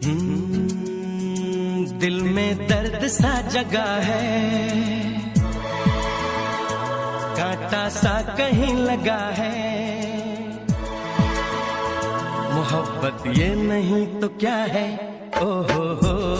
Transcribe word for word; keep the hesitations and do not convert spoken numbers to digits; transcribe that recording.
हम्म, दिल में दर्द सा जगा है, कांटा सा कहीं लगा है। मोहब्बत ये नहीं तो क्या है, ओ हो हो।